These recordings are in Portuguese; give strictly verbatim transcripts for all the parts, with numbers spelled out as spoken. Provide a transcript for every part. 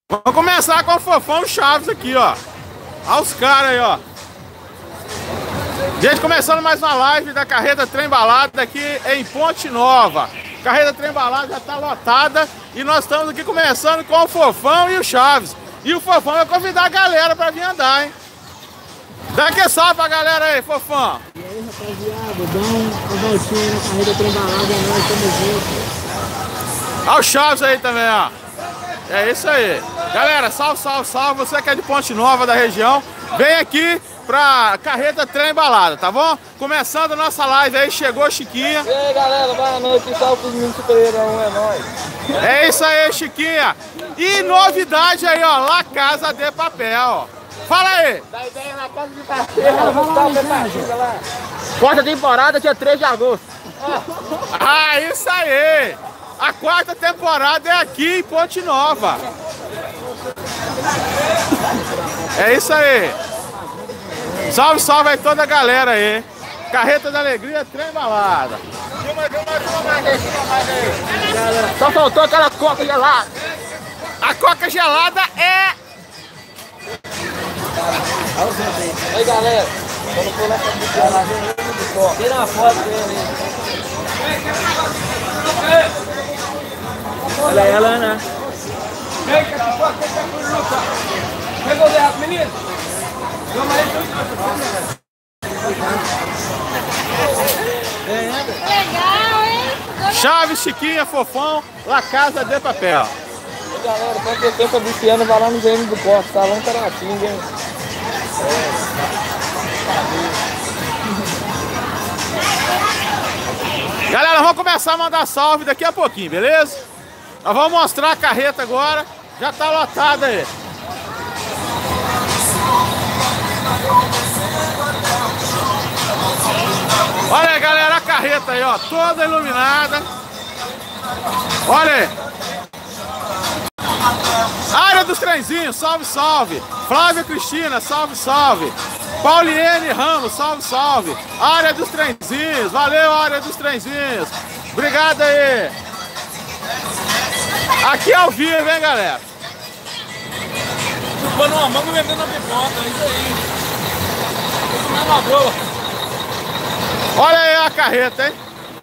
Vamos começar com o Fofão Chaves aqui, ó. Olha os caras aí, ó. Gente, começando mais uma live da Carreta Trem Balada aqui em Ponte Nova. Carreta Trem Balada já tá lotada e nós estamos aqui começando com o Fofão e o Chaves. E o Fofão vai convidar a galera pra vir andar, hein? Dá que salve pra galera aí, Fofão. E aí, rapaziada, dá uma voltinha aí na Carreta Trem Balada, nós estamos juntos. Olha o Chaves aí também, ó. É isso aí. Galera, salve, salve, salve. Você que é de Ponte Nova, da região, vem aqui pra Carreta Trem Balada, tá bom? Começando a nossa live aí, chegou a Chiquinha. E aí, galera, boa noite, salve pros meninos superiores, um é nóis. É isso aí, Chiquinha. E novidade aí, ó, La Casa de Papel, ó. Fala aí. Da ideia na Casa de Papel, lá. Quarta temporada, dia três de agosto. Ah, isso aí. A quarta temporada é aqui em Ponte Nova. É isso aí. Salve, salve aí toda a galera aí. Carreta da Alegria, Trem Balada. Só faltou aquela coca gelada. A coca gelada é... Aí, galera, quando for nessa bicha lá, tira uma foto dele. Olha ela, né? Pegou o derrato, menino? Legal, hein? Chaves, Chiquinha, Fofão, La Casa de Papel. E galera, quanto tempo a Viciana vai lá no V M do Porto, salão Caratinga, hein? Galera, vamos começar a mandar salve daqui a pouquinho, beleza? Nós vamos mostrar a carreta agora. Já tá lotada aí. Olha aí, galera, a carreta aí, ó, toda iluminada. Olha aí. Área dos trenzinhos, salve, salve. Flávia Cristina, salve, salve. Pauliene Ramos, salve, salve. Área dos trenzinhos, valeu, área dos trenzinhos. Obrigado aí. Aqui ao vivo, hein, galera. Chupando uma mão e vendendo a pipoca, é isso aí. Tô tomando uma boa. Olha aí a carreta, hein.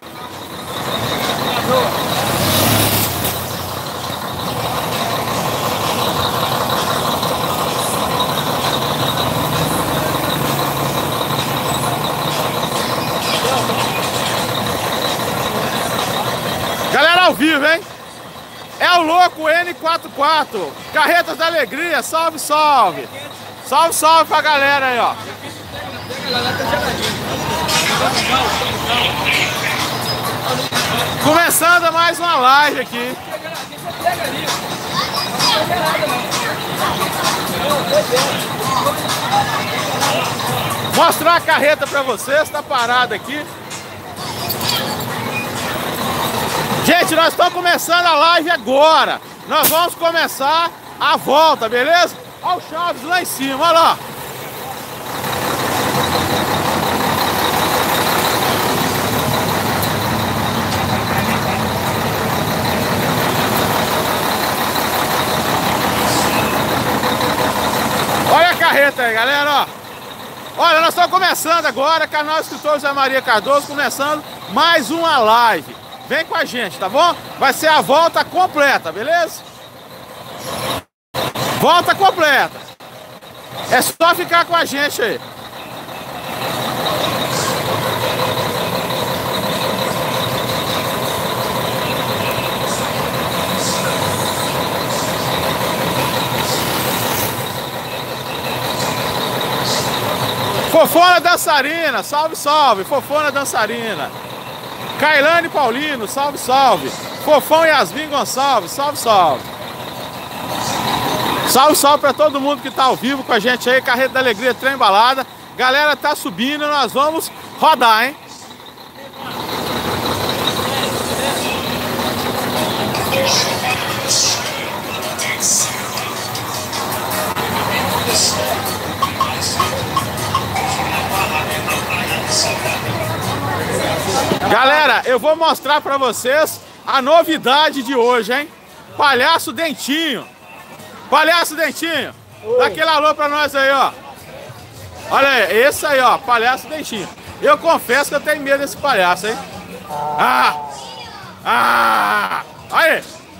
Galera ao vivo, hein? É o louco N quarenta e quatro. Carretas da Alegria, salve, salve. Salve, salve pra galera aí, ó. Começando mais uma live aqui. Mostrar a carreta pra vocês, tá parada aqui. Gente, nós estamos começando a live agora. Nós vamos começar a volta, beleza? Olha o Chaves lá em cima, olha lá. Olha a carreta aí, galera, ó. Olha, nós estamos começando agora, canal Escritor José Maria Cardoso, começando mais uma live. Vem com a gente, tá bom? Vai ser a volta completa, beleza? Volta completa. É só ficar com a gente aí. Fofona Dançarina, salve, salve. Fofona Dançarina. Kailane Paulino, salve, salve. Fofão Yasmin Gonçalves, salve, salve. Salve, salve pra todo mundo que tá ao vivo com a gente aí, Carreta da Alegria, Trem Balada. Galera tá subindo, nós vamos rodar, hein? Galera, eu vou mostrar pra vocês a novidade de hoje, hein? Palhaço Dentinho. Palhaço Dentinho, oi. Dá aquele alô pra nós aí, ó. Olha aí, esse aí, ó, Palhaço Dentinho. Eu confesso que eu tenho medo desse palhaço, hein? Ah! Ah! Aí!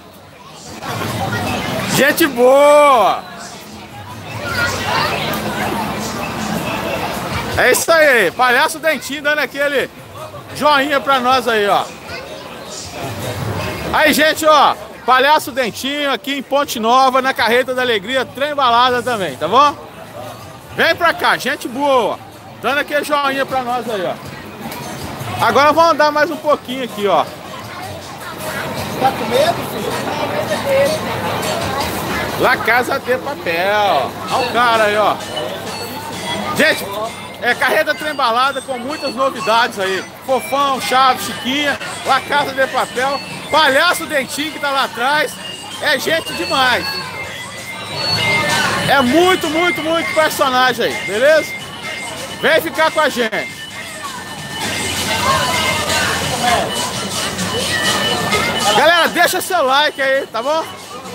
Gente boa! É isso aí, Palhaço Dentinho dando aquele joinha pra nós aí, ó. Aí, gente, ó, Palhaço Dentinho aqui em Ponte Nova, na Carreta da Alegria, trem balada também, tá bom? Vem pra cá, gente boa, dando aquele joinha pra nós aí, ó. Agora vamos andar mais um pouquinho aqui, ó. Tá com medo, filho? La Casa de Papel. Olha o cara aí, ó. Gente, é Carreta Trem Balada com muitas novidades aí. Fofão, Chaves, Chiquinha, La Casa de Papel, Palhaço Dentinho que tá lá atrás. É gente demais. É muito, muito, muito personagem aí, beleza? Vem ficar com a gente. Galera, deixa seu like aí, tá bom?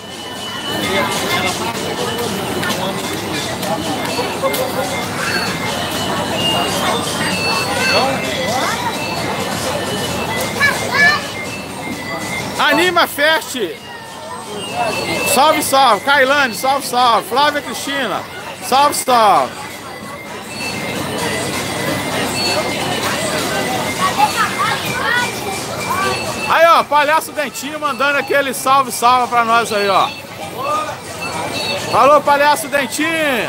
Anima Fest. Salve, salve. Kailane, salve, salve. Flávia Cristina, salve, salve. Aí, ó, Palhaço Dentinho mandando aquele salve, salve pra nós aí, ó. Falou, Palhaço Dentinho.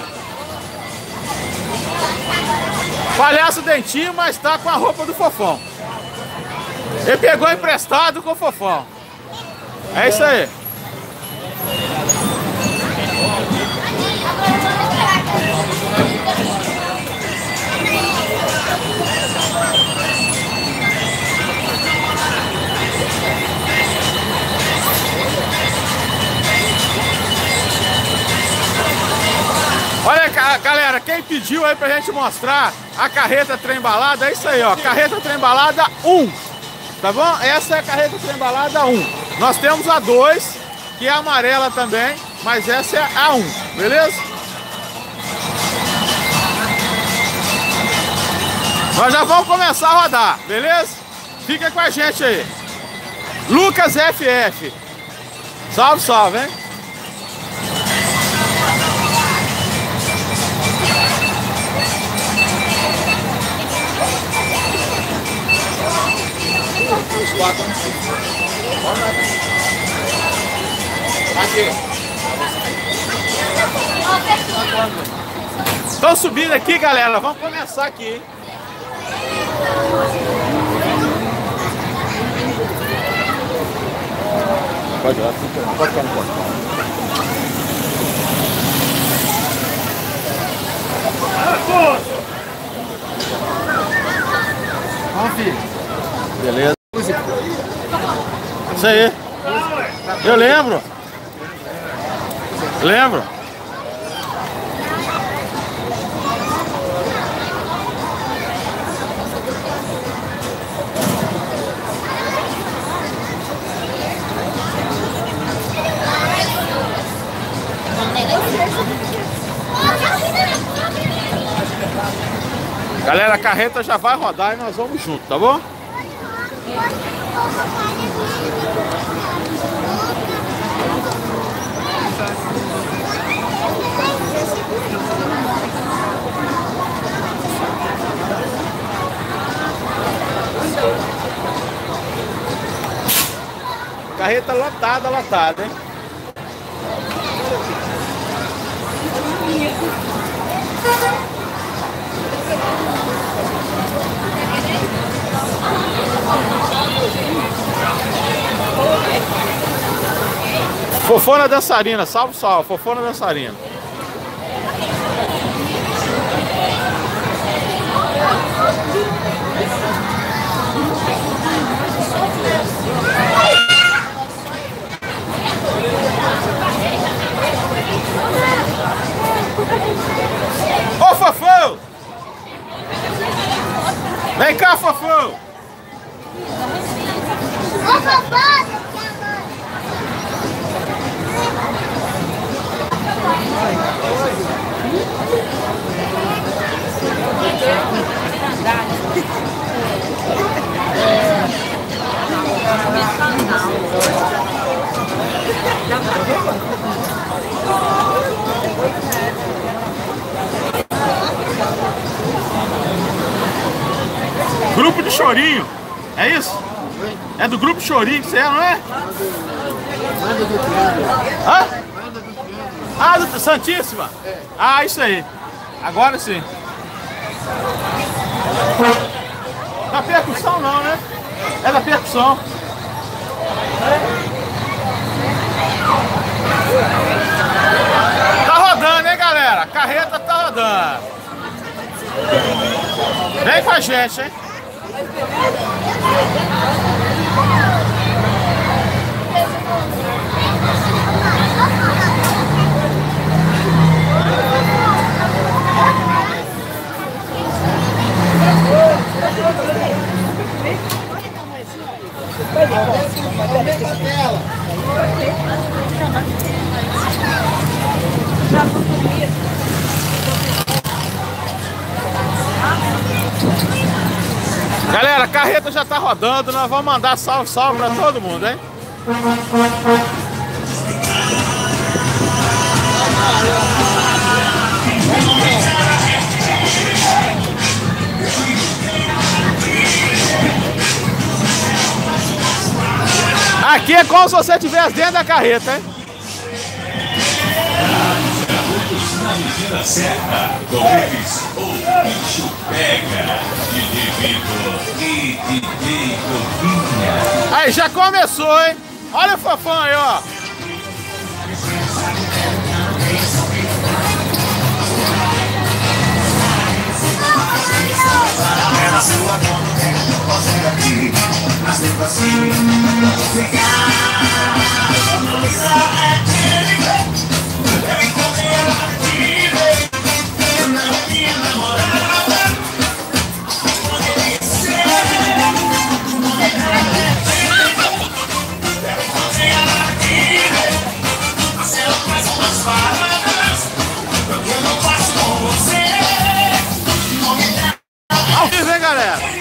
Palhaço Dentinho, mas tá com a roupa do Fofão. Ele pegou emprestado com o Fofão. É isso aí. Olha, galera, quem pediu aí pra gente mostrar a Carreta Trem Balada, é isso aí, ó. Carreta Trem Balada um. Tá bom? Essa é a Carreta Trem Balada um. Nós temos a dois, que é amarela também, mas essa é a um, beleza? Nós já vamos começar a rodar, beleza? Fica com a gente aí. Lucas F F. Salve, salve, hein? Os quatro. Aqui. Estão subindo aqui, galera. Vamos começar aqui, hein? Pode ir, pode ficar no portão. Vamos, filho. Beleza. Isso aí. Eu lembro. Lembro. Galera, a carreta já vai rodar e nós vamos junto, tá bom? Carreta lotada, lotada, hein? Fofona dançarina, salve, salve, Fofona dançarina. Ô, Fofão! Vem cá, Fofão! Ô, Fofão! Chorinho. É isso? É do grupo Chorinho que você é, não é? Hã? Ah, do Santíssima? Ah, isso aí. Agora sim. Da percussão não, né? É da percussão. Tá rodando, hein, galera? A carreta tá rodando. Vem com a gente, hein? Galera, a carreta já tá rodando, nós vamos mandar salve, salve pra todo mundo, hein? Aqui é como se você estivesse dentro da carreta, hein? Na medida certa, com eles, o bicho pega. D J Vitor e D J Covinha. Aí, já começou, hein? Olha o fofão aí, ó. Era sua conta, você aqui, mas tempo assim, vamos ficar. Vamos lá, eu encontrei ela aqui, não tinha namorada, poderia ser. Eu encontrei ela aqui, mas ela faz umas paradas, eu não faço com você. Ao vivo, hein, galera?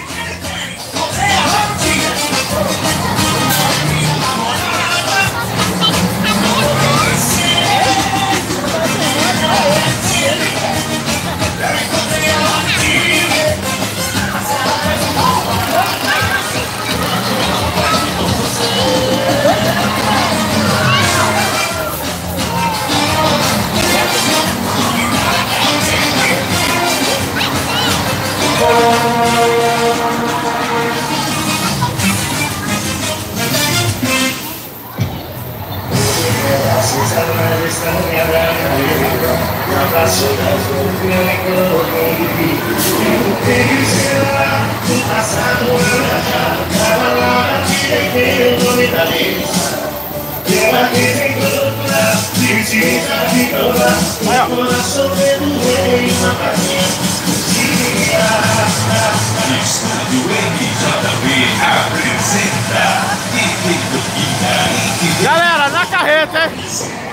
Estúdio M J B apresenta D J Covinha. Galera, na carreta, hein?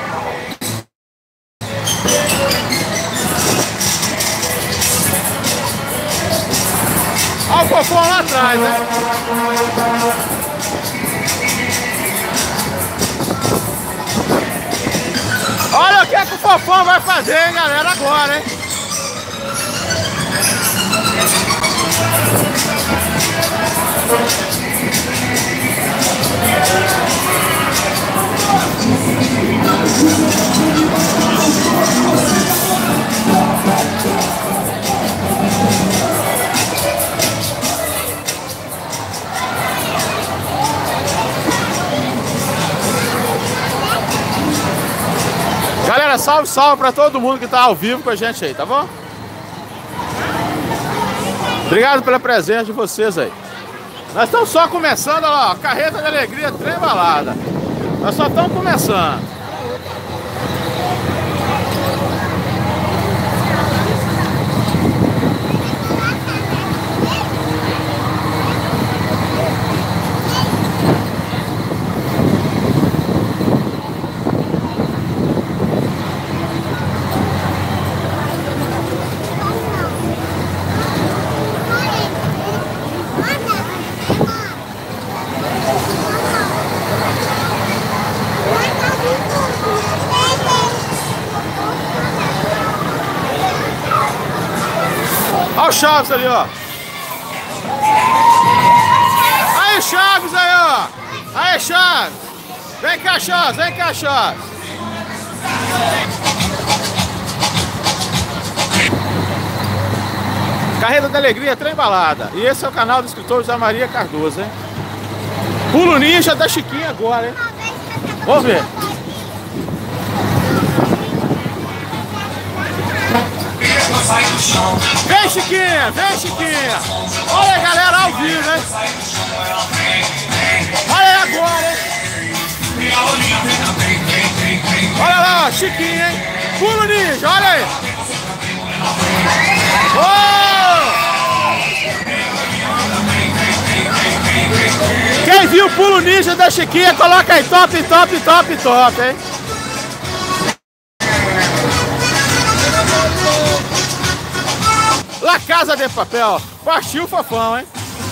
Olha o fofão lá atrás, né? Olha o que, é que o fofão vai fazer, hein, galera, agora, hein? Galera, salve, salve pra todo mundo que tá ao vivo com a gente aí, tá bom? Obrigado pela presença de vocês aí. Nós estamos só começando, olha lá, carreta de alegria, trem balada. Nós só estamos começando. Olha o Chaves ali, ó. Chaves aí, ó. Aí, Chaves. Vem cá, Chaves, vem cá, Chaves. Carreta da Alegria, trem balada. E esse é o canal do escritor José Maria Cardoso, hein? Pulo ninja da Chiquinha agora, hein? Vamos ver. Vem, Chiquinha, vem, Chiquinha. Olha aí, galera, ao vivo, hein? Olha aí agora, hein? Olha lá, ó, Chiquinha, hein? Pulo ninja, olha aí. Oh! Quem viu o pulo ninja da Chiquinha, coloca aí top, top, top, top, hein? La Casa de Papel, partiu o Fofão, hein?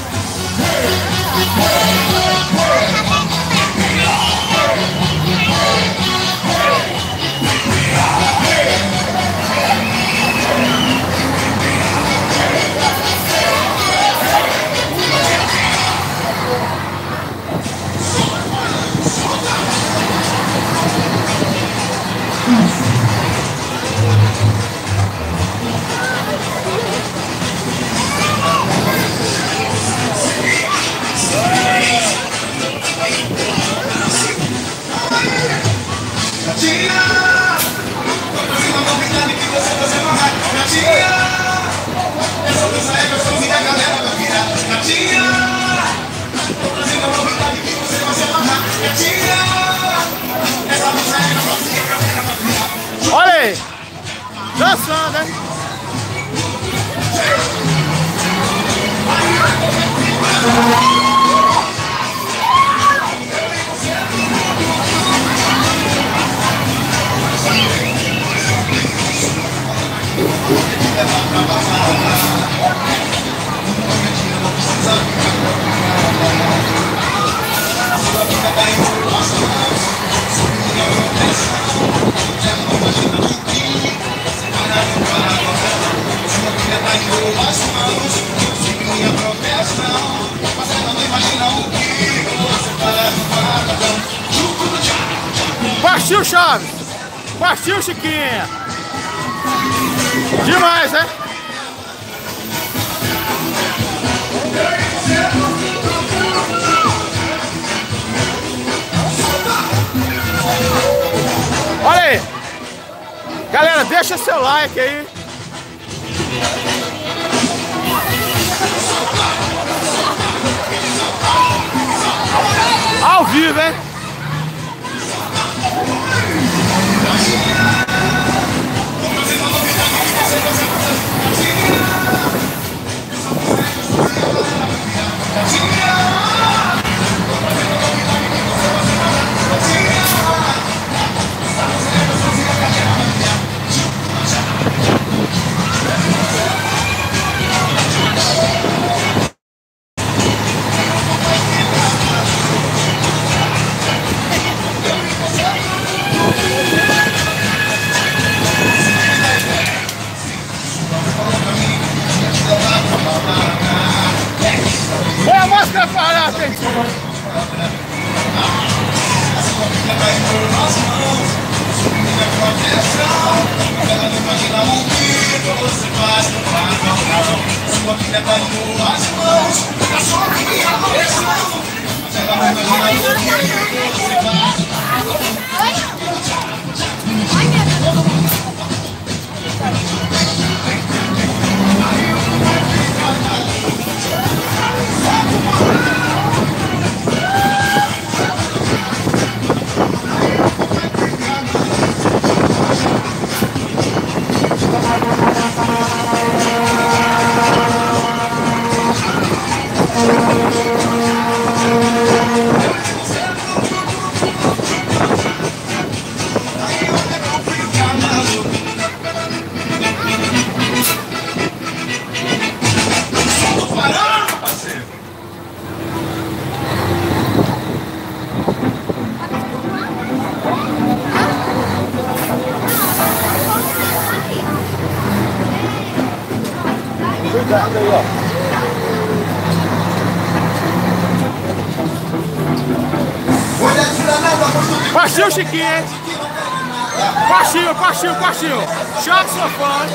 Olha aí, dançando, hein? Partiu, Chaves! Partiu, Chiquinha! Demais, hein? Olha aí! Galera, deixa seu like aí! Ao vivo, hein? Põe a máscara para gente. Cuidado aí, ó. Partiu, Chiquinho, hein? Partiu, partiu, partiu. Chaves Fofão.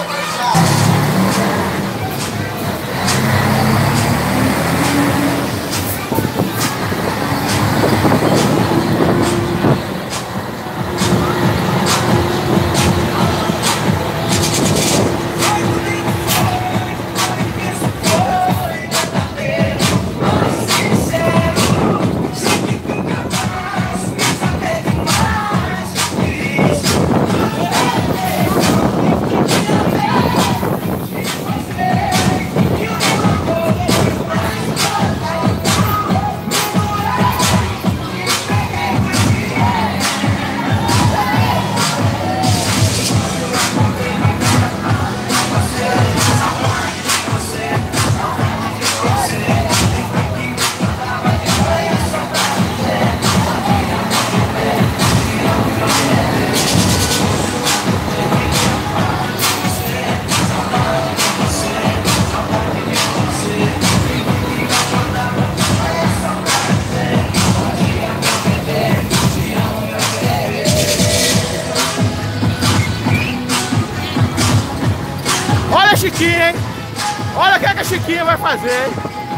Olha a Chiquinha, hein? Olha o que, é que a Chiquinha vai fazer, hein?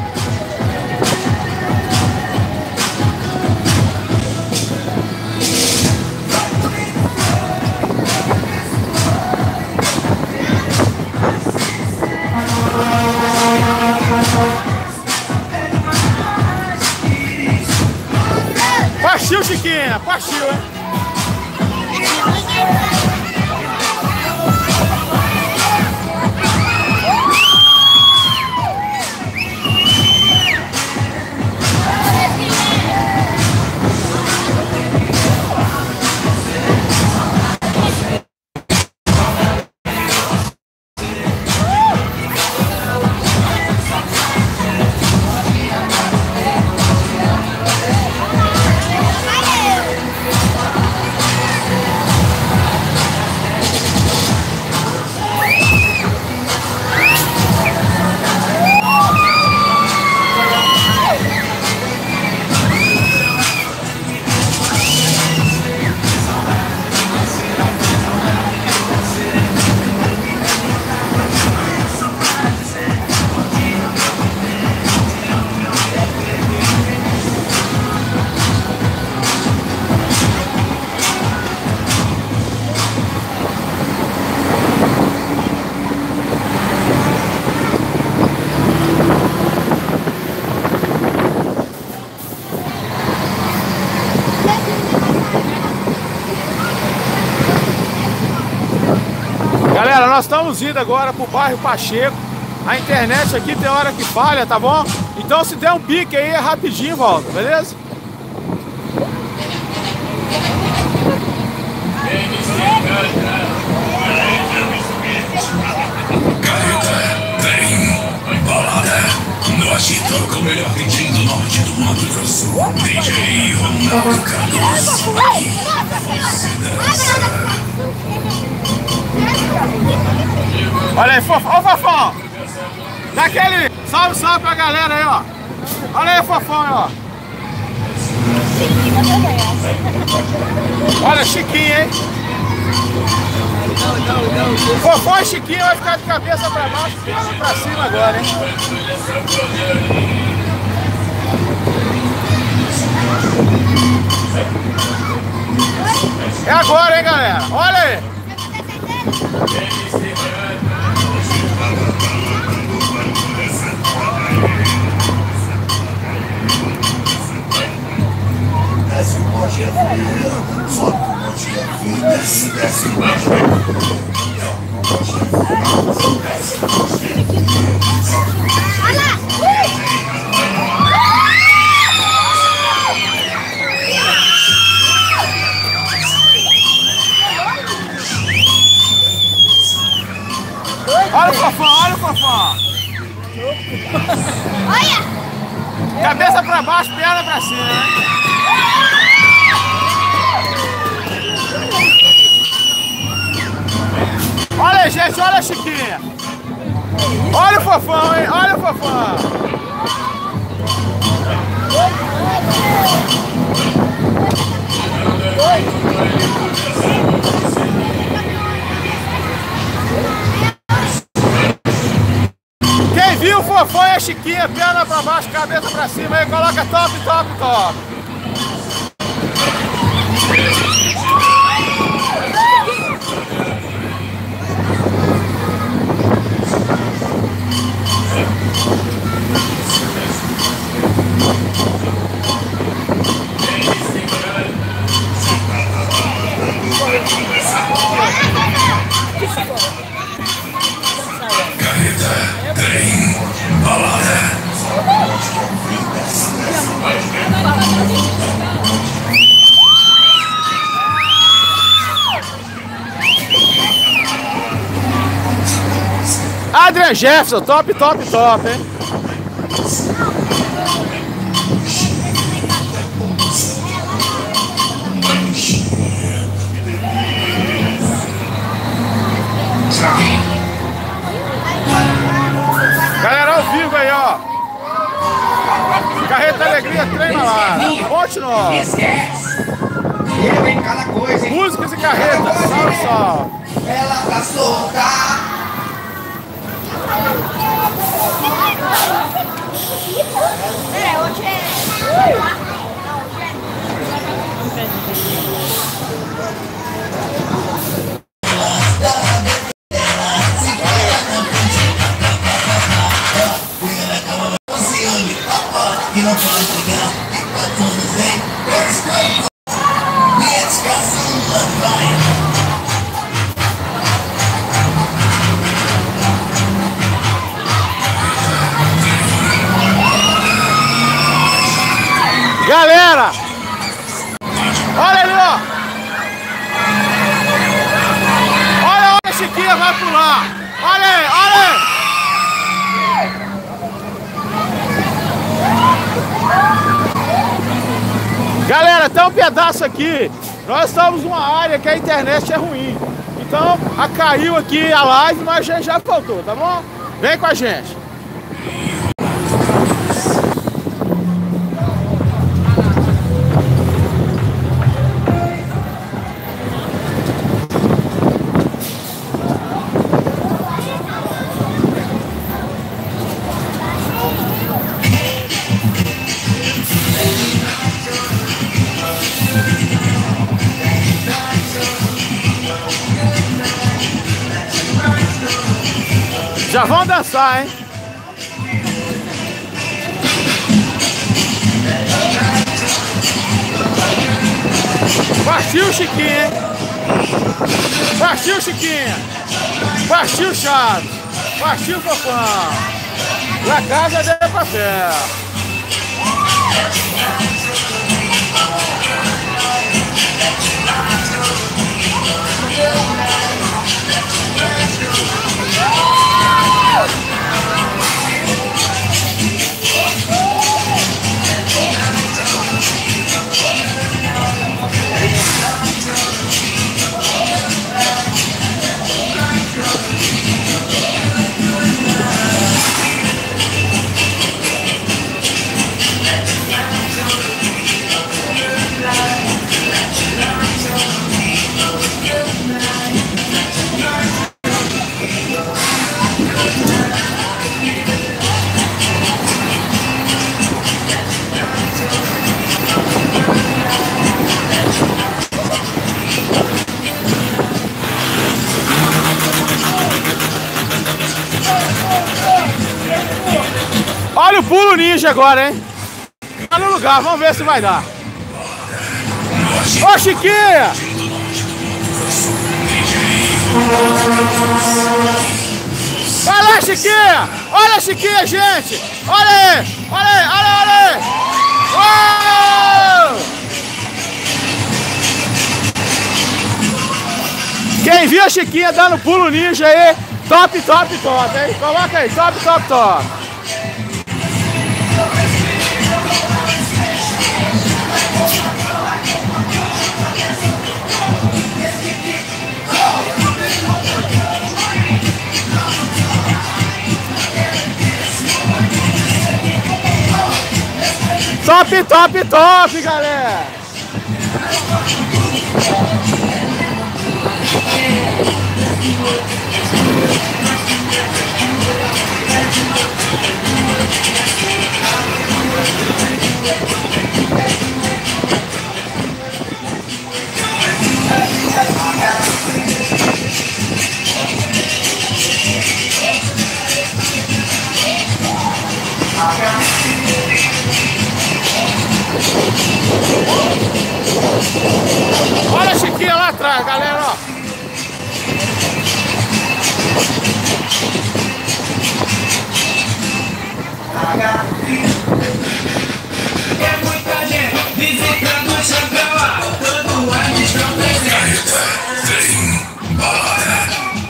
Partiu, Chiquinha, partiu, hein? Galera, nós estamos indo agora pro bairro Pacheco. A internet aqui tem hora que falha, tá bom? Então se der um pique aí, é rapidinho volta, beleza? Carreta, trem, balada, no agito com o melhor D J do norte do Mato Grosso, D J Ronaldo Carlos. Você dança. Olha aí, Fofão, ó, Fofão! Dá aquele salve, salve pra galera aí, ó! Olha aí, Fofão, aí, ó! Olha, Chiquinho, hein? Fofão e Chiquinho vai ficar de cabeça pra baixo, perna pra cima agora, hein? É agora, hein, galera? Olha aí! Desce o monte é frio, sobe o monte é frio, desce, desce o monte é frio. Olha o Fofão, olha o Fofão! Olha! Cabeça pra baixo, perna pra cima, né? Olha aí, gente, olha a Chiquinha! Olha o Fofão, hein? Olha o Fofão! Quem viu o Fofão e a Chiquinha, perna pra baixo, cabeça pra cima, aí coloca top, top, top. Carreta, trem, balada. Adrian Jefferson, top, top, top, hein? Galera, ao vivo aí, ó. Carreta Alegria, trem balada. Ponte Nova. Esquece. Eu em cada coisa, hein? Músicas e carreta, salve, salve. Ela tá solta. É, hoje é. E não pode ligar, tá tudo bem. Let's go, vai. Galera, olha ali, ó. Olha, olha a Chiquinha, vai pular. Olha aí, olha aí. Galera, tem um pedaço aqui. Nós estamos numa área que a internet é ruim. Então, a caiu aqui a live, mas a gente já voltou, tá bom? Vem com a gente. Já vão dançar, hein? Partiu, Chiquinha, hein? Partiu, Chiquinha. Partiu, Chaves. Partiu, Fofão. La Casa de Papel. Olha o pulo ninja agora, hein? Tá no lugar, vamos ver se vai dar. Ô, Chiquinha! Vai lá, Chiquinha! Olha a Chiquinha, gente! Olha aí! Olha aí, olha, olha aí! Uou! Quem viu a Chiquinha dando pulo ninja aí, top, top, top, hein? Coloca aí, top, top, top. Top, top, top, galera! Olha a Chiquinha lá atrás, galera, ó. É muita gente visitando o chapéu, todo ano estão presentes. Trem balada.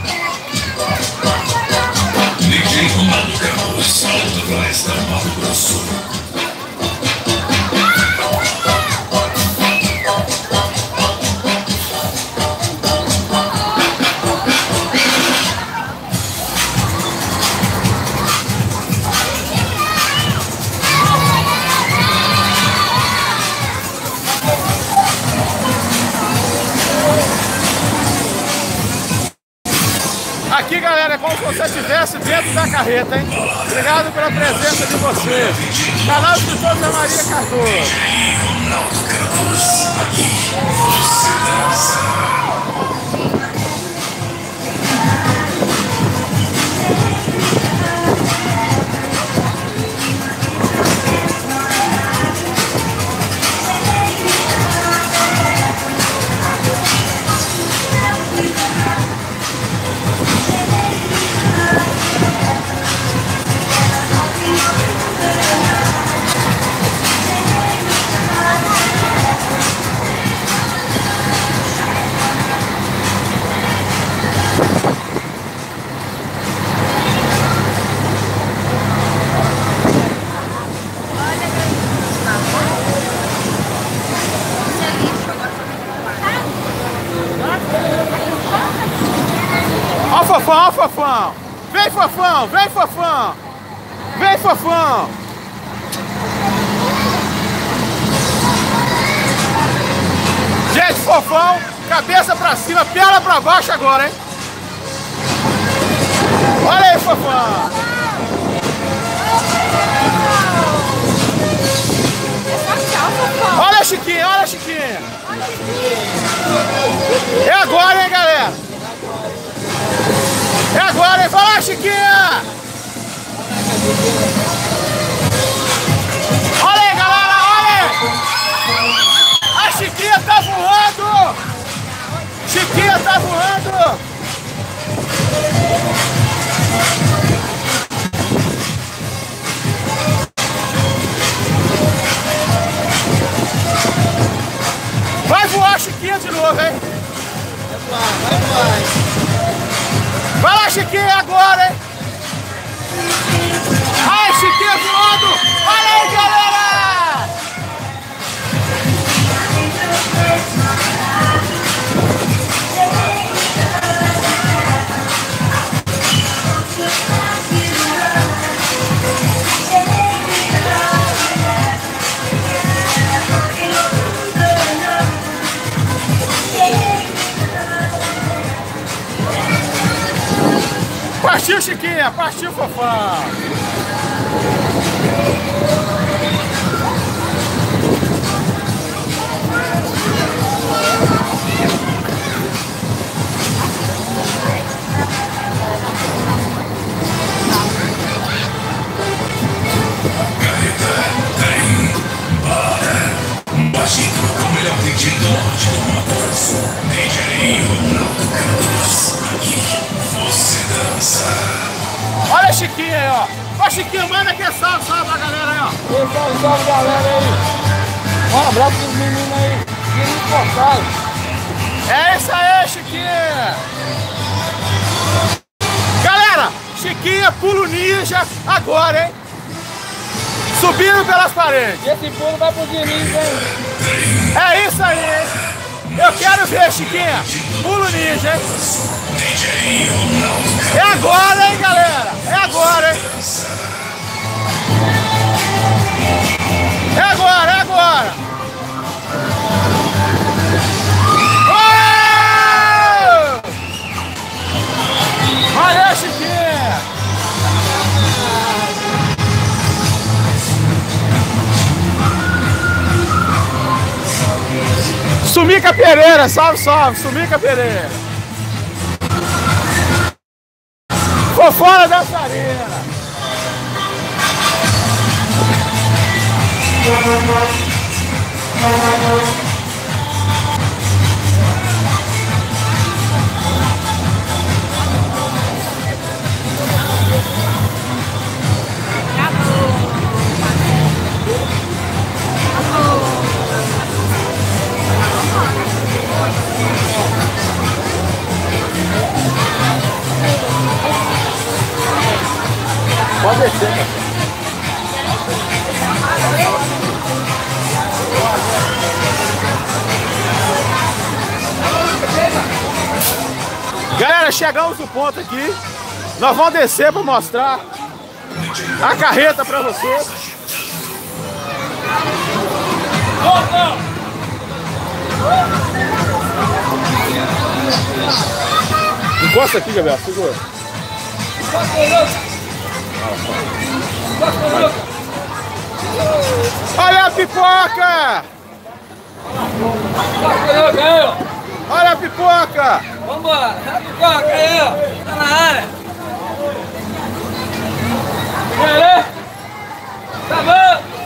D J Ronaldo Campos, Alta Floresta, Mato Grosso. Aqui, galera, é como se você estivesse dentro da carreta, hein? Obrigado pela presença de vocês. Canal de José Maria Cardoso. Ronaldo Campos, aqui você dança. Ó o Fofão, ó o Fofão. Vem, Fofão, vem, Fofão. Vem, Fofão. Gente, Fofão, cabeça pra cima, perna pra baixo agora, hein? Olha aí, Fofão. Olha a Chiquinha, olha a Chiquinha. É agora, hein, galera? É agora, hein? Fala, Chiquinha! Olha aí, galera, olha aí! A Chiquinha tá voando! Chiquinha tá voando! Vai voar a Chiquinha de novo, hein? Vai voar, vai voar. Vai lá, Chiquinha, agora, hein? Ai, Chiquinha voando! Olha aí, galera! Partiu, Chiquinha! Partiu, Fofão! Carreta, trem, balada. Baixito com o melhor D J do norte do Mato Grosso. D J Ronaldo Campos, aqui você dança. Olha a Chiquinha aí, ó! Ó, Chiquinha, manda aqui salve, salve pra galera aí, ó! Salve, salve, galera aí. Um abraço pros meninos aí. Meninos cortados. É isso aí, Chiquinha! Galera, Chiquinha, pulo ninja agora, hein? Subindo pelas paredes. E esse pulo vai pro Diniz, hein? É isso aí, hein? Eu quero ver, Chiquinha. Pulo ninja, hein? É agora, hein, galera? É agora, hein? É agora, é agora! a Chiquinha! Sumica Pereira, salve, salve, Sumica Pereira. Fofona dançarina. Pode descer. Galera, chegamos no ponto aqui. Nós vamos descer para mostrar a carreta para vocês. Encosta aqui, Gabriel, segura. Olha a pipoca! Olha a pipoca! Vambora! A pipoca aí, ó! Tá na área! Beleza? Tá bom!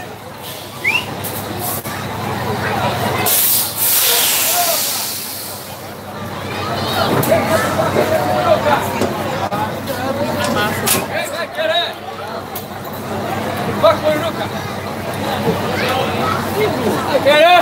Vai querer! Vai coruca! Vai querer!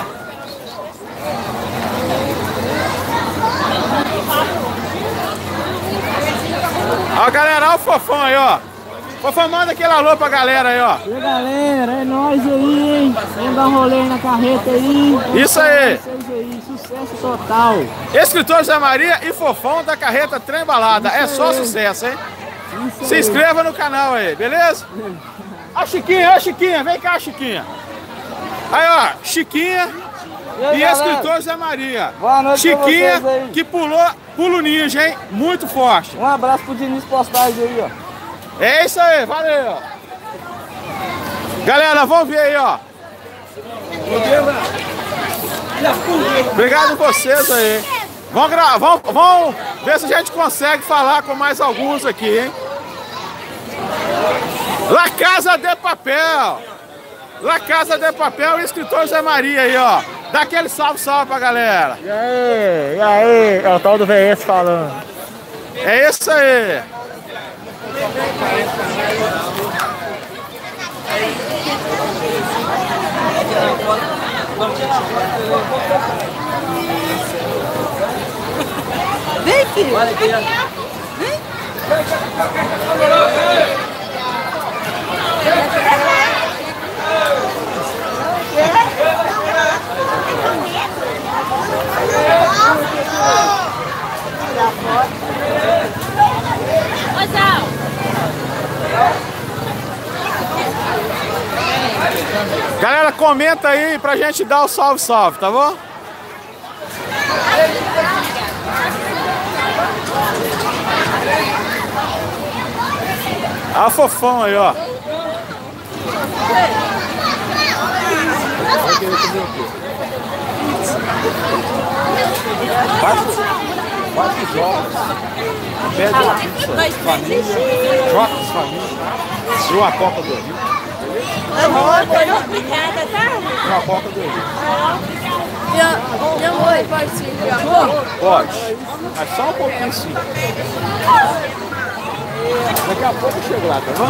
Ó, galera, olha o Fofão aí, ó. Fofão, manda aquele alô pra galera aí, ó. E aí, galera, é nóis aí, hein? Vamos dar um rolê aí na carreta aí. Isso aí. Vocês aí, sucesso total. Escritor Zé Maria e Fofão da carreta Trem Balada. É só sucesso, hein? Isso Se aí. inscreva no canal aí, beleza? A Chiquinha, a Chiquinha, vem cá, Chiquinha. Aí, ó, Chiquinha E aí, e galera? Escritor Zé Maria. Boa noite pra Chiquinha vocês aí. que pulou, pulo ninja, hein? Muito forte. Um abraço pro Diniz Postagem aí, ó. É isso aí, valeu. Galera, vamos ver aí, ó. Obrigado a vocês aí. Vamos, gra... vamos, vamos ver se a gente consegue falar com mais alguns aqui, hein? La Casa de Papel. La Casa de Papel e Escritor Zé Maria aí, ó. Dá aquele salve, salve pra galera. E aí, e aí? É o tal do V S falando. É isso aí. Vem, filho. Galera, comenta aí pra gente dar o salve, salve, tá bom? Olha o Fofão aí, ó. Quatro jogos. Pede uma pizza, família, jogos, família. E uma coca do Rio. Obrigada, tá? Uma coca do Rio. Meu amor, pode ser, meu amor? Pode. Mas só um pouquinho sim. Daqui a pouco eu chego lá, tá bom?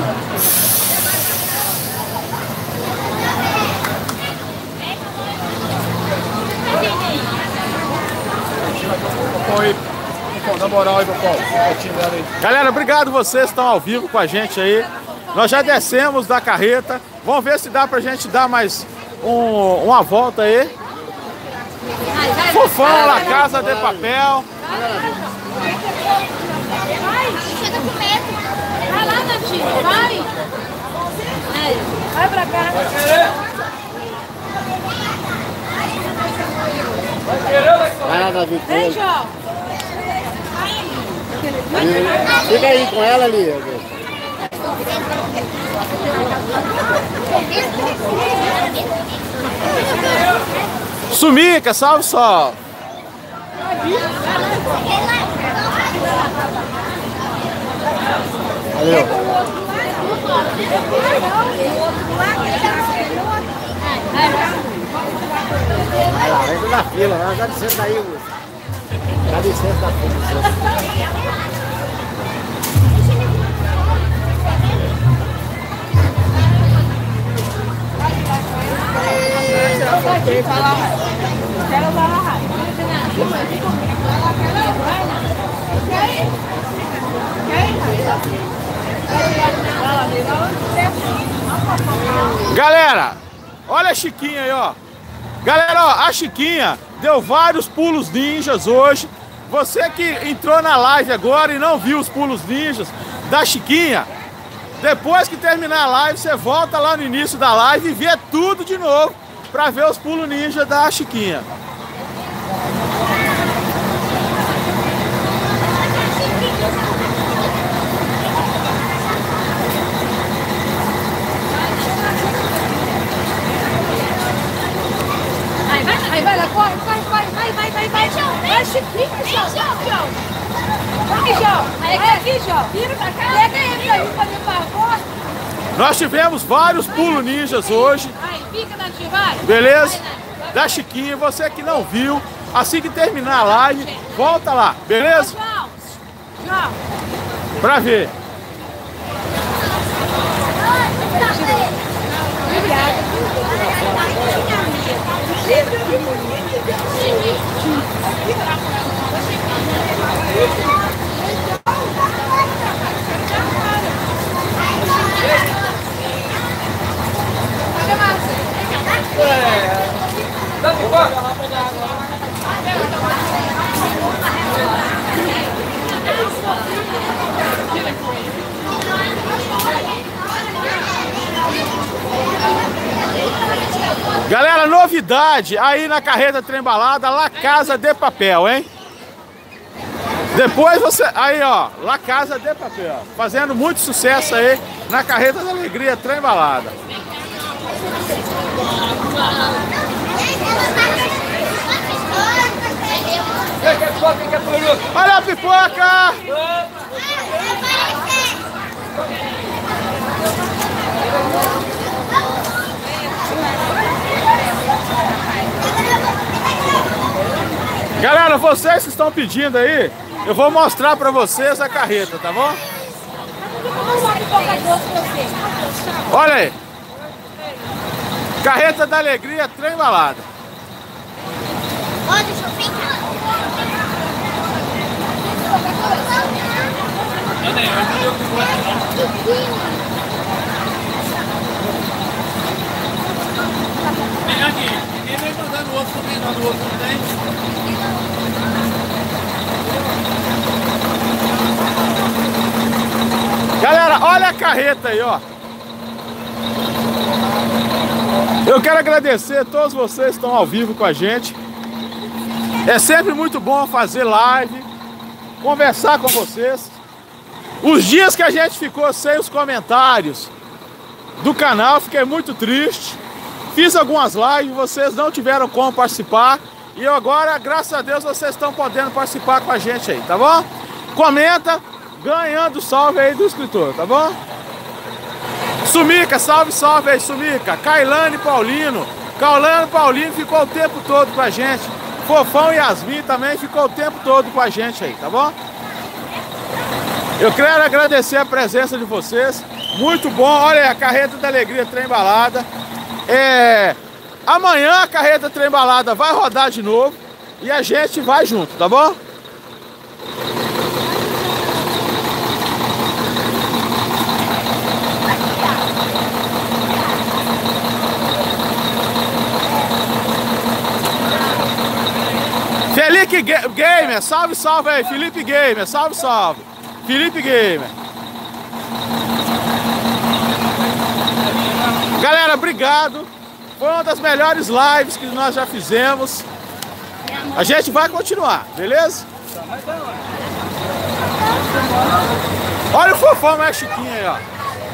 Na moral aí, Paulo. Galera, obrigado vocês que estão ao vivo com a gente aí. Nós já descemos da carreta. Vamos ver se dá pra gente dar mais um, uma volta aí. Fofão, La Casa de Papel. Vai, chega com medo. Vai lá, Natinho, vai. É, vai pra cá. Vai lá, Davi. Vem, João. Fica aí com ela ali. Sumica, salve só. Valeu. Vai lá, vem na fila, vai, dá licença aí, moço. Dá licença da fila. Galera, olha a Chiquinha aí, ó. Galera, ó, a Chiquinha deu vários pulos ninjas hoje. Você que entrou na live agora e não viu os pulos ninjas da Chiquinha, depois que terminar a live, você volta lá no início da live e vê tudo de novo pra ver os pulos ninja da Chiquinha. Vai, vai lá, corre, vai, vai, vai, vai, vai, vai, vai, Chiquinha, João. Vai, João. Pega aqui, João. Vira pra cá. Pega ele aí, fazer favor. Nós tivemos vários pulos ninjas hoje. Vai, fica na vai. Beleza? Da Chiquinha, você que não viu, assim que terminar a live, volta lá, beleza? João, João. Pra ver. Galera, novidade aí na carreta Trembalada, La Casa de Papel, hein? Depois você... Aí, ó, La Casa de Papel. Fazendo muito sucesso aí na carreta da Alegria Trembalada. Olha a pipoca! Galera, vocês que estão pedindo aí, eu vou mostrar pra vocês a carreta, tá bom? Olha aí. Carreta da Alegria Trembalada. Vem aqui, ninguém vai mandando o outro também, não, do outro não tem. Galera, olha a carreta aí, ó. Eu quero agradecer a todos vocês que estão ao vivo com a gente. É sempre muito bom fazer live, conversar com vocês. Os dias que a gente ficou sem os comentários do canal, fiquei muito triste. Fiz algumas lives, vocês não tiveram como participar. E eu agora, graças a Deus, vocês estão podendo participar com a gente aí, tá bom? Comenta, ganhando salve aí do inscritor, tá bom? Sumica, salve, salve aí, Sumica. Kailane Paulino. Kailane Paulino ficou o tempo todo com a gente. Fofão Yasmin também ficou o tempo todo com a gente aí, tá bom? Eu quero agradecer a presença de vocês. Muito bom. Olha aí, a carreta da Alegria Trembalada. É... Amanhã a carreta Trembalada vai rodar de novo e a gente vai junto, tá bom? Felipe Gamer, salve, salve aí, Felipe Gamer, salve, salve. Felipe Gamer. Galera, obrigado. Foi uma das melhores lives que nós já fizemos. A gente vai continuar, beleza? Olha o Fofão mais Chiquinho aí, ó.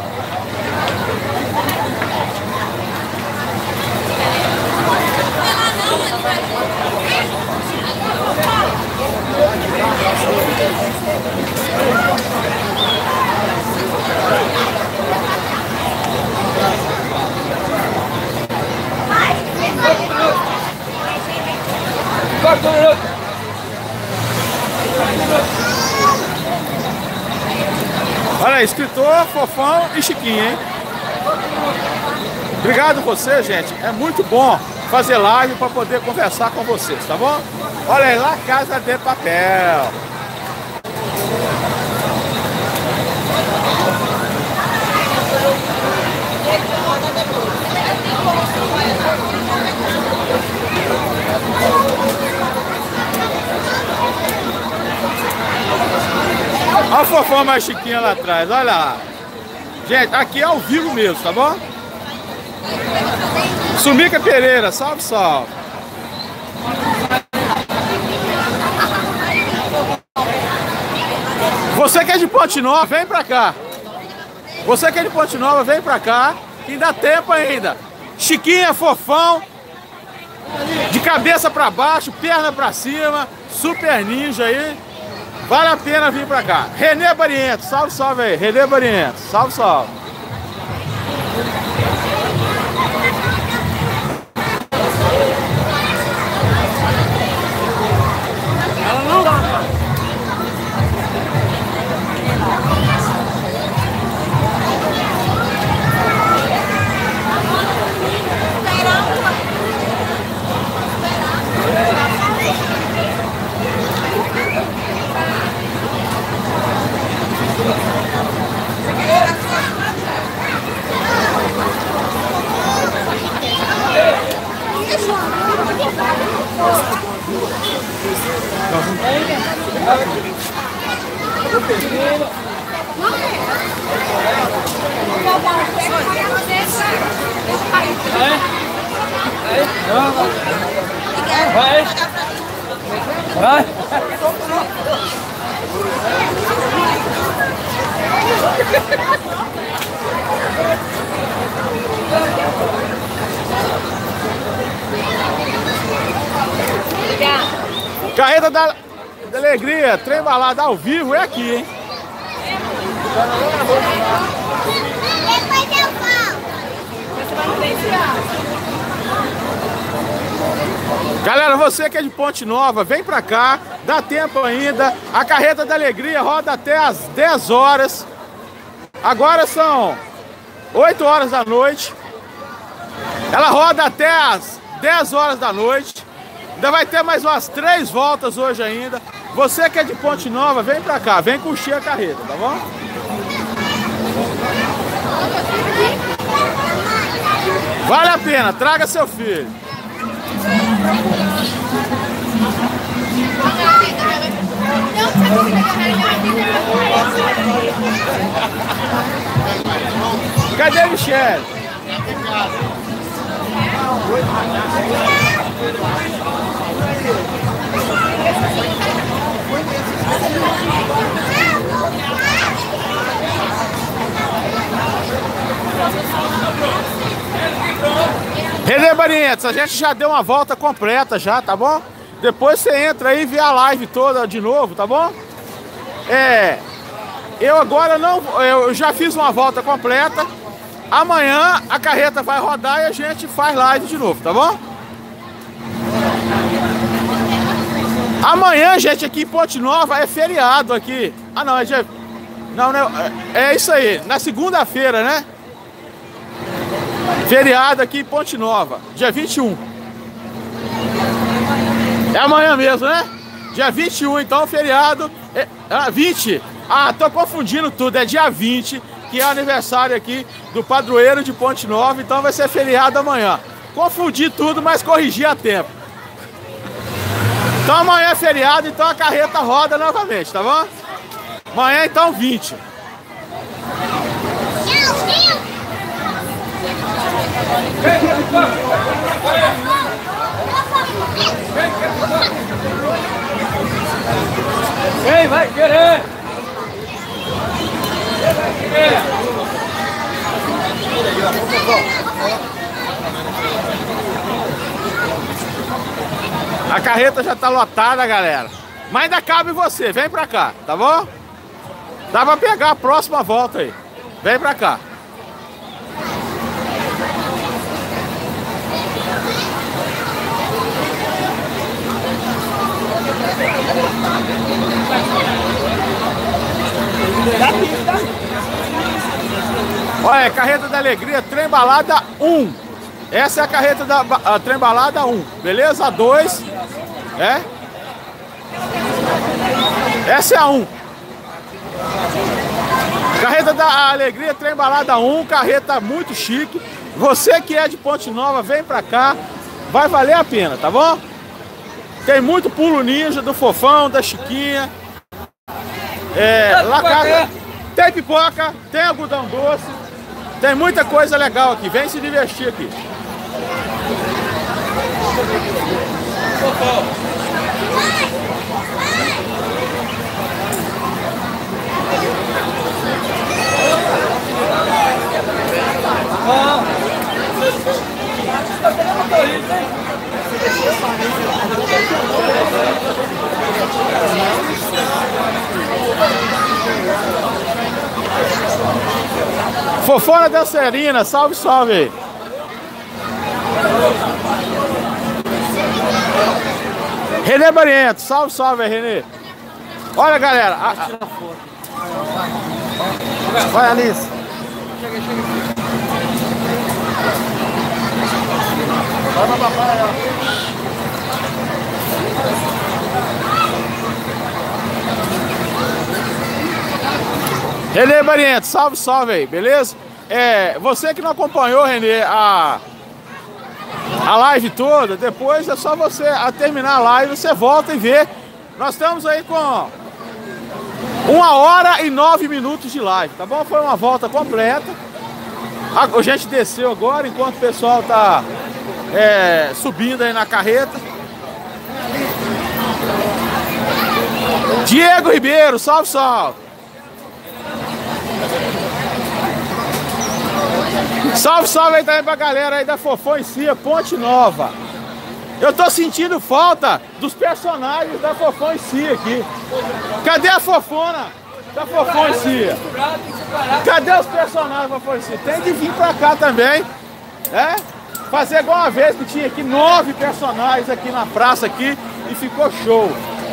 Olha aí, escritor, Fofão e Chiquinho, hein? Obrigado você, gente. É muito bom fazer live para poder conversar com vocês, tá bom? Olha aí, La Casa de Papel. Olha a Fofão mais Chiquinha lá atrás, olha lá. Gente, aqui é ao vivo mesmo, tá bom? Sumica Pereira, salve, salve. Você que é de Ponte Nova, vem pra cá. Você que é de Ponte Nova, vem pra cá. Que dá tempo ainda. Chiquinha, Fofão. De cabeça pra baixo, perna pra cima. Super ninja aí. Vale a pena vir pra cá. Renê Bariento, salve, salve aí. Renê Bariento, salve, salve. Ela não dá. Vai. Vai. Carreta da, da Alegria, trem balada ao vivo, é aqui, hein? Galera, você que é de Ponte Nova, vem pra cá, dá tempo ainda. A Carreta da Alegria roda até às dez horas. Agora são oito horas da noite. Ela roda até às dez horas da noite. Ainda vai ter mais umas três voltas hoje ainda. Você que é de Ponte Nova, vem pra cá, vem curtir a carreta, tá bom? Vale a pena, traga seu filho. Cadê a Michelle? Renê Barientes, a gente já deu uma volta completa já, tá bom? Depois você entra aí e vê a live toda de novo, tá bom? É, eu agora não, eu já fiz uma volta completa. Amanhã a carreta vai rodar e a gente faz live de novo, tá bom? Amanhã, gente, aqui em Ponte Nova é feriado aqui. Ah, não, é dia... Não, não, é, é isso aí, na segunda-feira, né? Feriado aqui em Ponte Nova, dia vinte e um. É amanhã mesmo, né? Dia vinte e um, então, feriado. É, ah, vinte. Ah, tô confundindo tudo. É dia vinte, que é aniversário aqui do padroeiro de Ponte Nova. Então vai ser feriado amanhã. Confundi tudo, mas corrigi a tempo. Então amanhã é feriado, então a carreta roda novamente, tá bom? Amanhã, então, vinte. Quem vai querer? carreta já tá lotada, galera. Mas ainda cabe você, vem pra cá, tá bom? Dá pra pegar a próxima volta aí. Vem pra cá. Olha, carreta da alegria, trem balada um. Essa é a carreta da a, trem balada um, beleza? A dois, é? Essa é a um. Carreta da alegria, trem balada um, carreta muito chique. Você que é de Ponte Nova, vem pra cá, vai valer a pena, tá bom? Tem muito pulo ninja do Fofão, da Chiquinha. É, lá casa, tem pipoca, tem algodão doce, tem muita coisa legal aqui. Vem se divertir aqui. Fofona dançarina, salve, salve. Renê Barriento, salve, salve, Renê. Olha, galera. A, a... Vai, Alice. Chega, chega. Vai pra papai, ó. Renê Barriento, salve, salve aí, beleza? É, você que não acompanhou, Renê, a, a live toda, depois é só você, a terminar a live, você volta e vê. Nós estamos aí com uma hora e nove minutos de live, tá bom? Foi uma volta completa. A, a gente desceu agora, enquanto o pessoal tá é, subindo aí na carreta. Diego Ribeiro, salve, salve. Salve, salve aí também pra galera aí da Fofão em Cia, Ponte Nova. Eu tô sentindo falta dos personagens da Fofão em Cia aqui. Cadê a Fofona da Fofão em Cia? Cadê os personagens da Fofão em Cia? Tem que vir pra cá também, é? Fazer igual uma vez que tinha aqui nove personagens aqui na praça aqui e ficou show.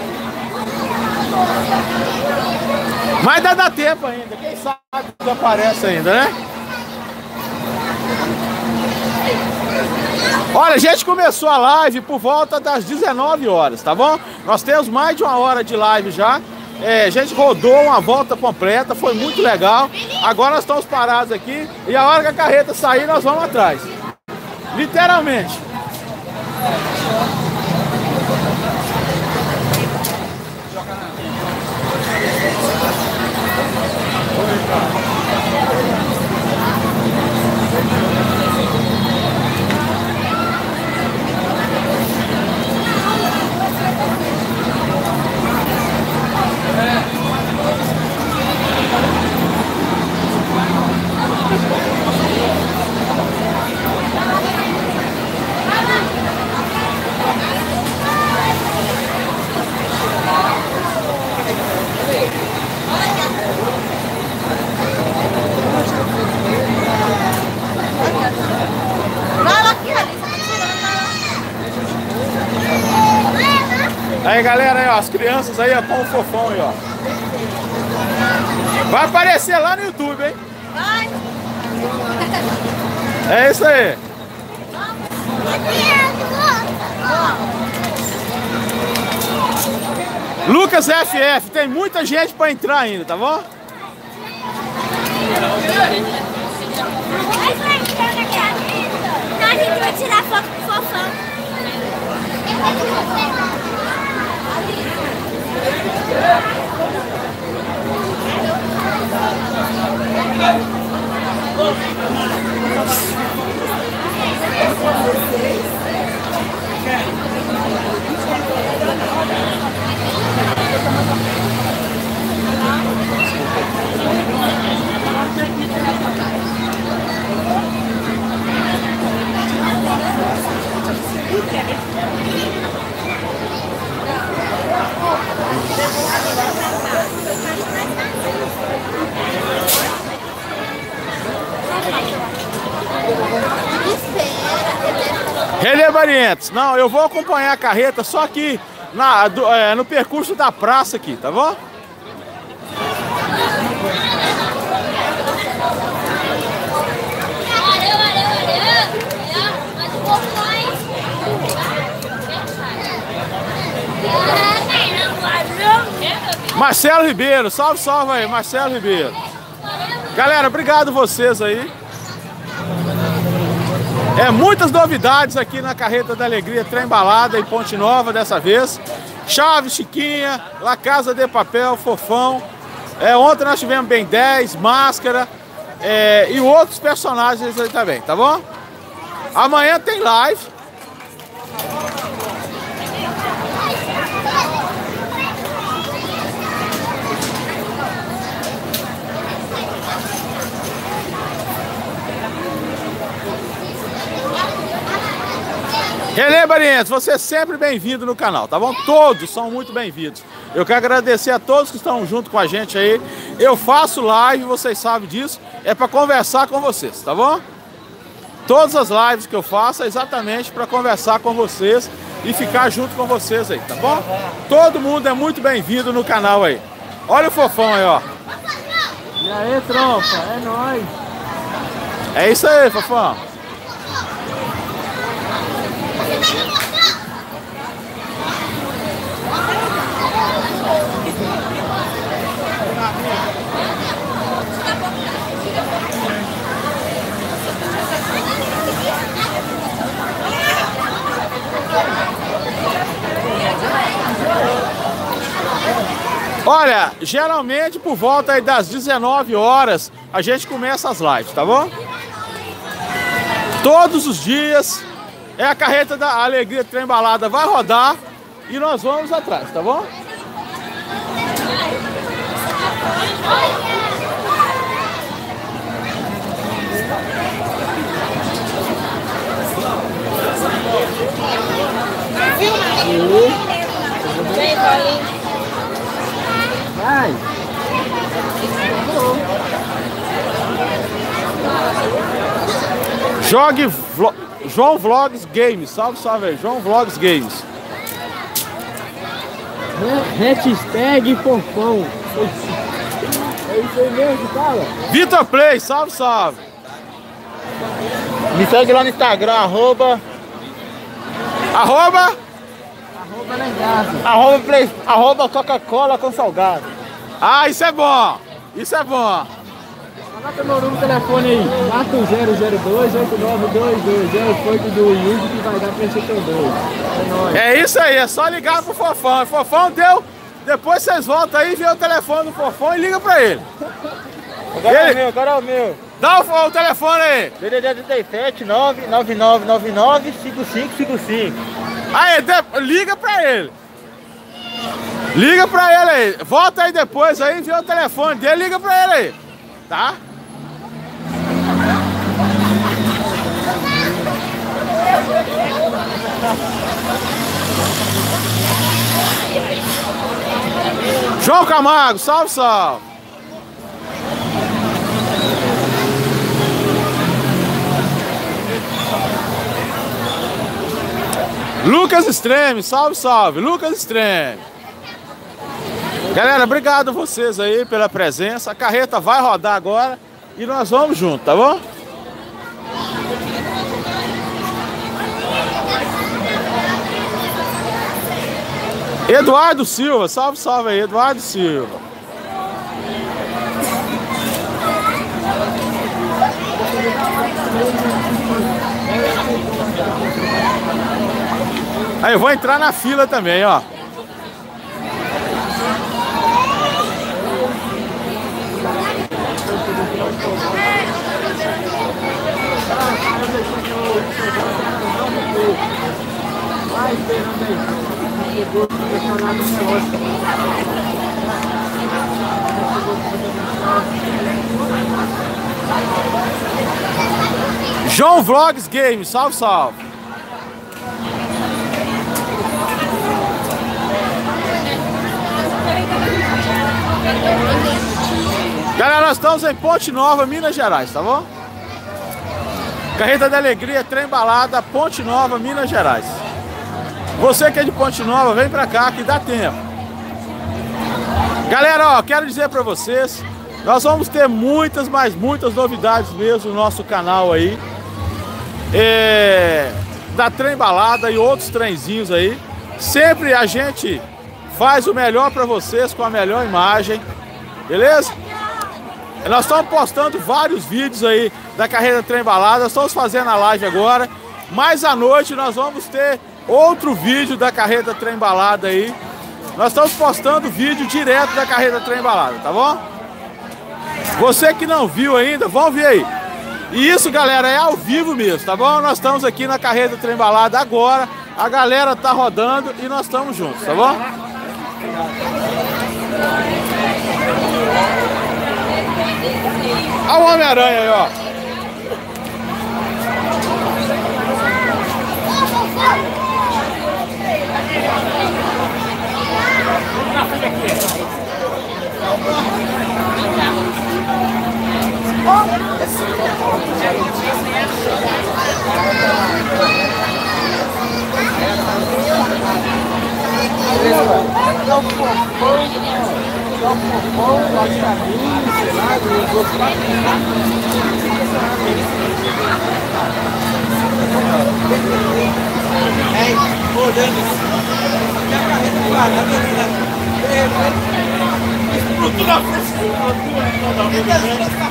Mas dá, dá tempo ainda, quem sabe desaparece ainda, né? Olha, a gente começou a live por volta das dezenove horas, tá bom? Nós temos mais de uma hora de live já. É, a gente rodou uma volta completa, foi muito legal. Agora nós estamos parados aqui e a hora que a carreta sair, nós vamos atrás. Literalmente. Aí, galera, aí, ó, as crianças aí, ó, com o Fofão aí, ó. Vai aparecer lá no YouTube, hein? Vai. É isso aí. Lucas F F, tem muita gente pra entrar ainda, tá bom? A gente vai tirar foto com o Fofão. Renê Barrientos, não, eu vou acompanhar a carreta só aqui na, do, é, no percurso da praça aqui, tá bom? Valeu, valeu, valeu. Mais um pouco mais. Marcelo Ribeiro, salve, salve aí, Marcelo Ribeiro. Galera, obrigado vocês aí. É, muitas novidades aqui na Carreta da Alegria Trem Balada em Ponte Nova dessa vez. Chaves, Chiquinha, La Casa de Papel, Fofão. É, ontem nós tivemos Ben dez, Máscara é, e outros personagens aí também, tá bom? Amanhã tem live. Renê Barrientos, você é sempre bem-vindo no canal, tá bom? Todos são muito bem-vindos. Eu quero agradecer a todos que estão junto com a gente aí. Eu faço live, vocês sabem disso, é para conversar com vocês, tá bom? Todas as lives que eu faço é exatamente para conversar com vocês e ficar junto com vocês aí, tá bom? Todo mundo é muito bem-vindo no canal aí. Olha o Fofão aí, ó. E aí, tropa, é nóis. É isso aí, Fofão. Olha, geralmente por volta aí das dezenove horas a gente começa as lives, tá bom? Todos os dias é a Carreta da Alegria Trem Balada vai rodar e nós vamos atrás, tá bom? Vem, Paulinho. Vai. Jogue vlo... João Vlogs Games, salve, salve aí, João Vlogs Games. Hashtag Fofão. É isso aí mesmo que fala? Vitor Play, salve, salve. Me segue lá no Instagram, arroba... Arroba? Arroba lá em casa. Arroba, play... Arroba Coca-Cola com salgado. Ah, isso é bom, isso é bom. Anota meu número de telefone aí, quatro zero zero dois, oito nove dois dois, é o código do Yugi que vai dar pra esse dois. É nóis. É isso aí, é só ligar pro Fofão. O Fofão deu, depois vocês voltam aí, vê o telefone do Fofão e liga pra ele. Agora é Ele- o meu, agora é o meu. Dá o, o telefone aí. D D D trinta e sete, nove nove nove nove nove, cinco cinco cinco cinco. Aí, de- liga pra ele. Liga pra ele aí. Volta aí depois aí, vê o telefone dele, liga pra ele aí. Tá? João Camargo, salve, salve. Lucas Extreme, salve, salve. Lucas Extreme. Galera, obrigado a vocês aí pela presença. A carreta vai rodar agora e nós vamos junto, tá bom? Eduardo Silva, salve, salve aí, Eduardo Silva. Aí eu vou entrar na fila também, ó. Vai esperando aí. Chegou aqui, deixa eu lá no negócio. João Vlogs Games, salve, salve. Galera, nós estamos em Ponte Nova, Minas Gerais, tá bom? Carreta da Alegria, Trem Balada, Ponte Nova, Minas Gerais. Você que é de Ponte Nova, vem pra cá que dá tempo. Galera, ó, quero dizer pra vocês, nós vamos ter muitas, mas muitas novidades mesmo no nosso canal aí. É, da Trem Balada e outros trenzinhos aí. Sempre a gente faz o melhor pra vocês com a melhor imagem, beleza? Nós estamos postando vários vídeos aí da carreira Trem Balada, estamos fazendo a live agora, mas à noite nós vamos ter outro vídeo da carreira Trem Balada aí. Nós estamos postando vídeo direto da carreira Trem Balada, tá bom? Você que não viu ainda, vão ver aí. E isso, galera, é ao vivo mesmo, tá bom? Nós estamos aqui na carreira Trem Balada agora, a galera tá rodando e nós estamos juntos, tá bom? Olha o Homem-Aranha aí, ó. Dá um fofão, dá um fofão, dá um caminho, sei lá, dos outros é, olhando e a carreta parada, de repente, explodiu na frente.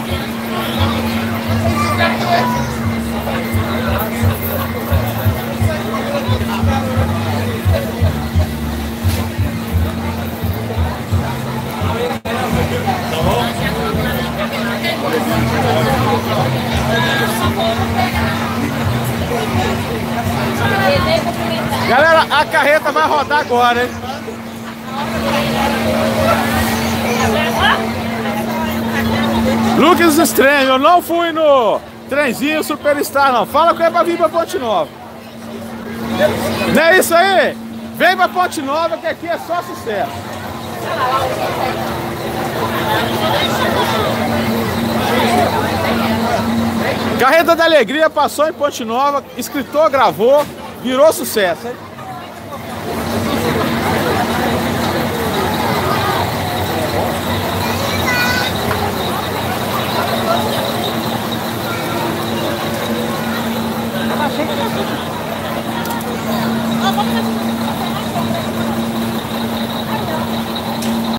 Galera, a carreta vai rodar agora, hein? Lucas Estranho, eu não fui no trenzinho Superstar, não. Fala que é pra vir pra Ponte Nova. Não é isso aí? Vem pra Ponte Nova que aqui é só sucesso. Carreta da Alegria passou em Ponte Nova, escritor gravou, virou sucesso, hein?